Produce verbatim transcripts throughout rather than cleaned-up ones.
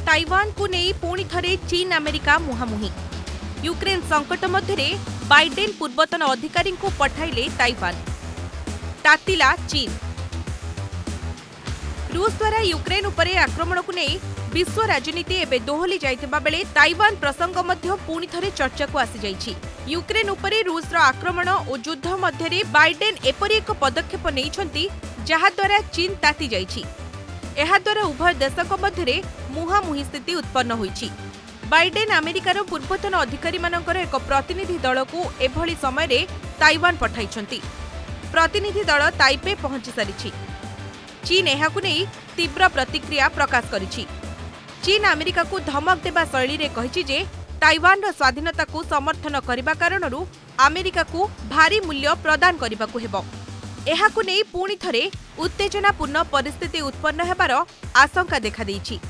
Taiwan को नहीं पुणी थरे चीन अमेरिका मुहांमुही। यूक्रेन संकट मध्य बाइडेन पूर्वतन अधिकारी को पठाइले ताइवान। तातिला चीन। रूस द्वारा यूक्रेन उपरे आक्रमण को नहीं विश्व राजनीति एवं दोहली जाइतिबा बेले ताइवान प्रसंग मध्य पुणी थरे चर्चा को आसी जाइछि। यूक्रेन उपरे रूस आक्रमण और युद्ध मध्य बाइडेन एपरि एक पदक्षेप नैछन्ति जहा द्वारा चीन ताति जाइछि। एहा द्वारा उभय देशक मध्य मुहांमुही स्थिति उत्पन्न होइछि। बाइडेन अमेरिकार पूर्वतन अधिकारी मानकर एक प्रतिनिधि दल को एभली समय रे ताइवान पठाइछन्ति। प्रतिनिधि दल ताइपे पहुंची सारिछि। चीन एहाकु नै तीव्र प्रतिक्रिया प्रकाश करिछि। चीन अमेरिका को धमक देबा शैली रे कहिछि जे ताइवान रो स्वाधीनता को समर्थन करबा कारणरू अमेरिका को भारी मूल्य प्रदान करबाकू हेबो। एहाकु नै पुणी थरे उत्तेजनापूर्ण परिस्थिति उत्पन्न हेबार आशंका देखा देइछि।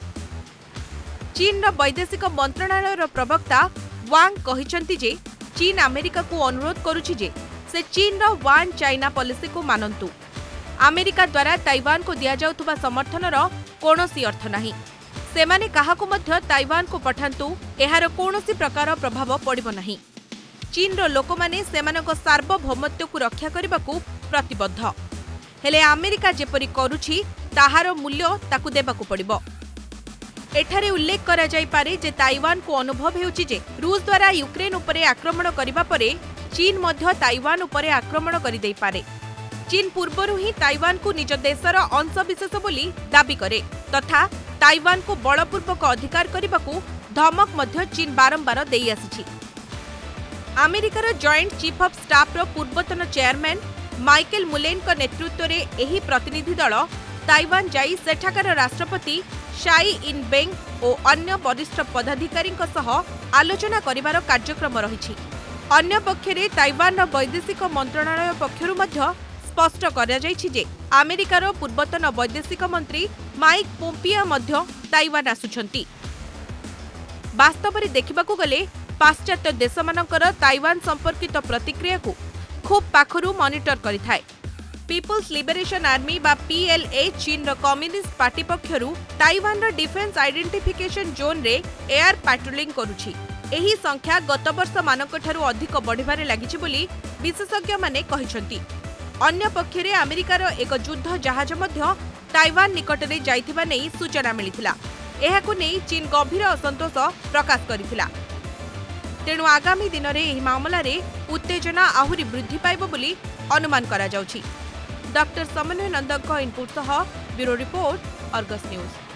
चीन वैदेशिक मंत्रणालय प्रवक्ता वांग कहिसंति जे चीन अमेरिका को अनुरोध करुछि जे से चीन वन चाइना पॉलिसी को मानन्तु। अमेरिका द्वारा ताइवान को दिया जाउथुबा समर्थनर कोनोसी अर्थ नाही। सेमाने काहाकु मध्य ताइवान को पठान्तु एहार कोनोसी प्रकार प्रभाव पड़िबो नाही। चीन रो लोकमाने सेमानक सार्वभौमत्व को रक्षा करबाकू प्रतिबद्ध। हेले अमेरिका जेपरि करुछि ताहार मूल्य ताकु देबाकू पड़िबो। एठारे उल्लेख करा जाय पारे जे ताइवान को अनुभव हेउछि जे रूस द्वारा यूक्रेन उपरे आक्रमण करिबा परे चीन मध्य ताइवान उपरे आक्रमण करि देई पारे। चीन पूर्वरु ही ताइवान को निज देशर अंशविशेष बोली दाबी करे तथा ताइवान को बलपूर्वक अधिकार करबाकू धमक मध्य चीन बारंबार देई आसिछि। अमेरिकार जॉइंट चीफ ऑफ स्टाफ रो पूर्वतन चेयरमैन माइकेल मुलेन का नेतृत्व रे एही प्रतिनिधि दल ताइवान जाई सेठाकार राष्ट्रपति शाई इन बेंग और अन्य वरिष्ठ पदाधिकारी सह आलोचना करिवार कार्यक्रम रहिछि। अन्य पक्षरे ताइवान वैदेशिक मंत्रणालय पक्षरु मध्य स्पष्ट करा जाइछि जे अमेरिकार पूर्वतन वैदेशिक मंत्री माइक पोम्पियो मध्य ताइवान आसुछन्ति। वास्तव में देखिबाकू गले पाश्चात्य देशमानकर ताइवान संपर्कित प्रतिक्रिया को खूब पाखरु मॉनिटर करिथाय। पीपुल्स लिबरेशन आर्मी बा पीएलए चीन रो कम्युनिस्ट पार्टी पक्षरु ताइवान रो डिफेंस आइडेंटिफिकेशन जोन रे एयर पैट्रोलिंग करुछि। एही संख्या गत वर्ष मानक ठारू अधिक बढ़िबारे लागिछि बोली विशेषज्ञ माने कहिसंति। अन्य पक्षरे अमेरिकार एक युद्ध जहाज मध्य ताइवान निकटरे जाइथिबा नै सूचना मिलिथिला। एहाकु नै चीन गंभीर असंतोष प्रकाश करिथिला। तेणु आगामी दिन में यह मामला रे उत्तेजना आहुरी वृद्धि पाइब बोली अनुमान करा जाउछि। डॉक्टर समन्वय नंदक इनपुट सह ब्यूरो रिपोर्ट अर्गस न्यूज।